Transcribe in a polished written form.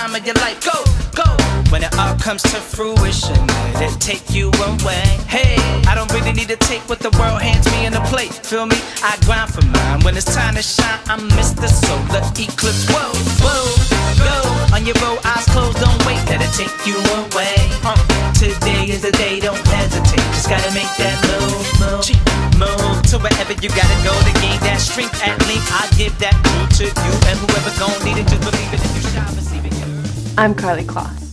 time of your life. Go, go. When it all comes to fruition, let it take you away. Hey, I don't really need to take what the world hands me in a plate. Feel me? I grind for mine. When it's time to shine, I'm Mr. Solar Eclipse. Whoa, whoa, go. On your road, eyes closed, don't wait. Let it take you away. Today is the day, don't hesitate. Just gotta make that move, move to wherever you gotta go to gain that strength at length. I give that clue to you, and whoever gon' need it, just believe it. If you shall receive it. I'm Karlie Kloss.